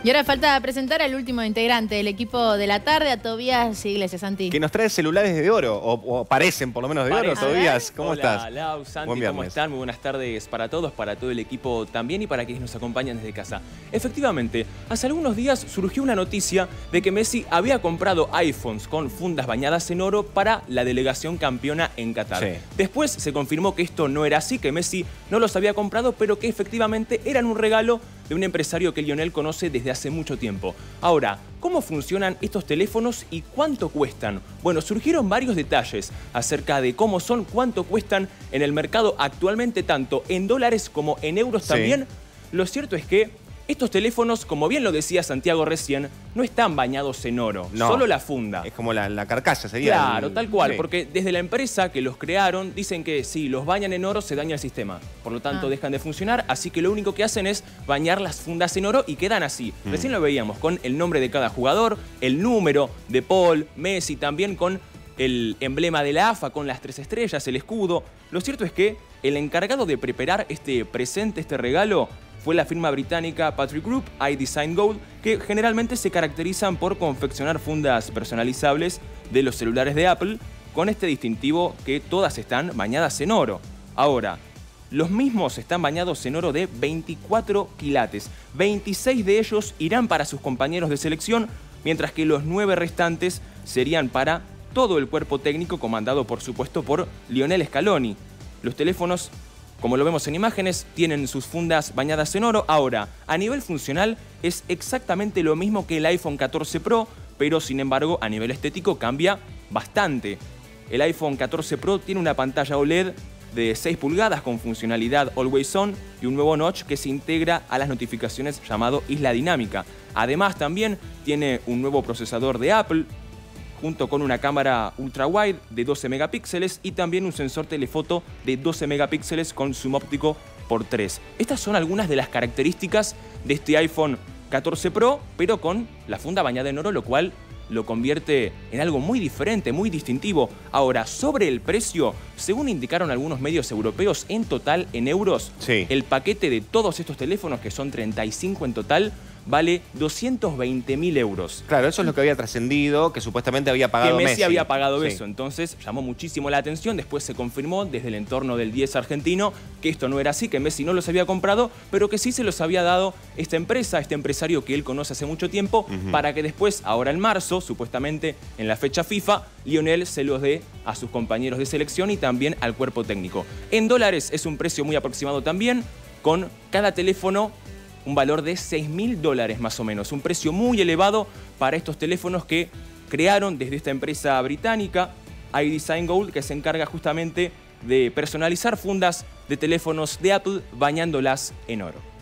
Y ahora falta presentar al último integrante del equipo de la tarde, a Tobías Iglesias. Santi. Que nos trae celulares de oro, o parecen por lo menos de oro, Tobías. ¿Cómo estás? Hola, Lau, Santi, ¿cómo están? Muy buenas tardes para todos, para todo el equipo también y para quienes nos acompañan desde casa. Efectivamente, hace algunos días surgió una noticia de que Messi había comprado iPhones con fundas bañadas en oro para la delegación campeona en Qatar. Sí. Después se confirmó que esto no era así, que Messi no los había comprado, pero que efectivamente eran un regalo de un empresario que Lionel conoce desde hace mucho tiempo. Ahora, ¿cómo funcionan estos teléfonos y cuánto cuestan? Bueno, surgieron varios detalles acerca de cómo son, cuánto cuestan en el mercado actualmente, tanto en dólares como en euros también. Lo cierto es que estos teléfonos, como bien lo decía Santiago recién, no están bañados en oro, solo la funda. Es como la carcasa, sería. Claro, tal cual, porque desde la empresa que los crearon dicen que si los bañan en oro se daña el sistema. Por lo tanto, dejan de funcionar, así que lo único que hacen es bañar las fundas en oro y quedan así. Recién lo veíamos con el nombre de cada jugador, el número de Paul, Messi, también con el emblema de la AFA, con las 3 estrellas, el escudo. Lo cierto es que el encargado de preparar este presente, este regalo, fue la firma británica Patrick Group, iDesign Gold, que generalmente se caracterizan por confeccionar fundas personalizables de los celulares de Apple, con este distintivo que todas están bañadas en oro. Ahora, los mismos están bañados en oro de 24 quilates. 26 de ellos irán para sus compañeros de selección, mientras que los 9 restantes serían para todo el cuerpo técnico, comandado por supuesto por Lionel Scaloni. Los teléfonos, como lo vemos en imágenes, tienen sus fundas bañadas en oro. Ahora, a nivel funcional es exactamente lo mismo que el iPhone 14 Pro, pero sin embargo a nivel estético cambia bastante. El iPhone 14 Pro tiene una pantalla OLED de 6 pulgadas con funcionalidad Always On y un nuevo notch que se integra a las notificaciones llamado Isla Dinámica. Además también tiene un nuevo procesador de Apple, junto con una cámara ultra wide de 12 megapíxeles y también un sensor telefoto de 12 megapíxeles con zoom óptico por 3. Estas son algunas de las características de este iPhone 14 Pro, pero con la funda bañada en oro, lo cual lo convierte en algo muy diferente, muy distintivo. Ahora, sobre el precio, según indicaron algunos medios europeos, en total, en euros, el paquete de todos estos teléfonos, que son 35 en total, vale 220.000 euros. Claro, eso es lo que había trascendido, que supuestamente había pagado Messi. Había pagado eso, entonces llamó muchísimo la atención. Después se confirmó desde el entorno del 10 argentino que esto no era así, que Messi no los había comprado, pero que sí se los había dado esta empresa, este empresario que él conoce hace mucho tiempo, para que después, ahora en marzo, supuestamente en la fecha FIFA, Lionel se los dé a sus compañeros de selección y también al cuerpo técnico. En dólares es un precio muy aproximado también, con cada teléfono un valor de $6.000 más o menos. Un precio muy elevado para estos teléfonos que crearon desde esta empresa británica, iDesign Gold, que se encarga justamente de personalizar fundas de teléfonos de Apple bañándolas en oro.